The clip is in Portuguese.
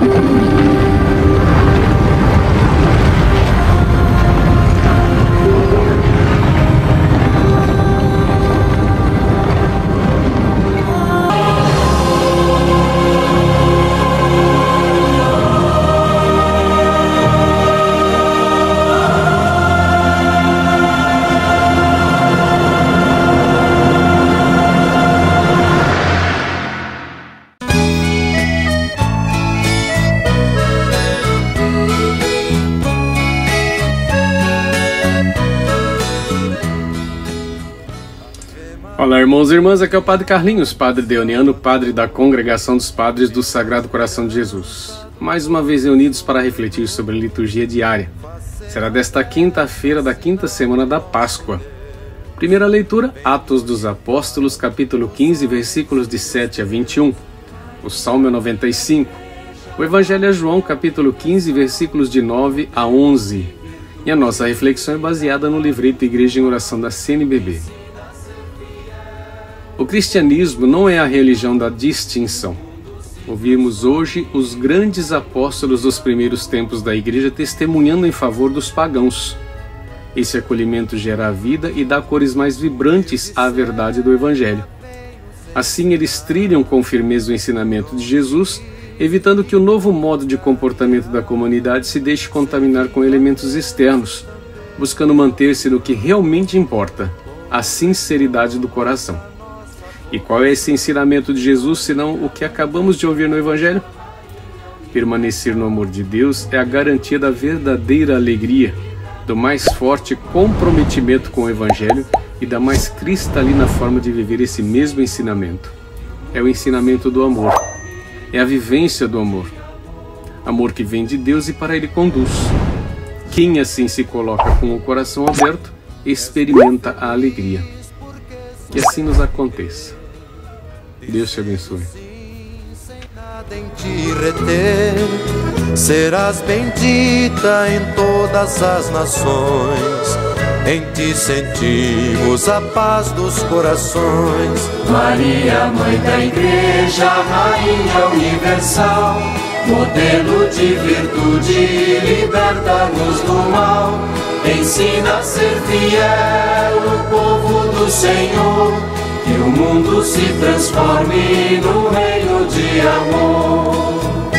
Olá, irmãos e irmãs, aqui é o Padre Carlinhos, Padre Deoniano, Padre da Congregação dos Padres do Sagrado Coração de Jesus. Mais uma vez reunidos para refletir sobre a liturgia diária. Será desta quinta-feira da quinta semana da Páscoa. Primeira leitura, Atos dos Apóstolos, capítulo 15, versículos de 7 a 21. O Salmo 95. O Evangelho é João, capítulo 15, versículos de 9 a 11. E a nossa reflexão é baseada no livreto Igreja em Oração da CNBB. O cristianismo não é a religião da distinção. Ouvimos hoje os grandes apóstolos dos primeiros tempos da igreja testemunhando em favor dos pagãos. Esse acolhimento gera a vida e dá cores mais vibrantes à verdade do Evangelho. Assim eles trilham com firmeza o ensinamento de Jesus, evitando que o novo modo de comportamento da comunidade se deixe contaminar com elementos externos, buscando manter-se no que realmente importa, a sinceridade do coração. E qual é esse ensinamento de Jesus, senão o que acabamos de ouvir no Evangelho? Permanecer no amor de Deus é a garantia da verdadeira alegria, do mais forte comprometimento com o Evangelho e da mais cristalina forma de viver esse mesmo ensinamento. É o ensinamento do amor, é a vivência do amor. Amor que vem de Deus e para Ele conduz. Quem assim se coloca com o coração aberto, experimenta a alegria. Que assim nos aconteça. Deus te abençoe. Em te reter, serás bendita em todas as nações. Em ti sentimos a paz dos corações. Maria, Mãe da Igreja, Rainha Universal, modelo de virtude, liberta-nos do mal. Ensina a ser fiel o povo do Senhor, que o mundo se transforme no reino de amor.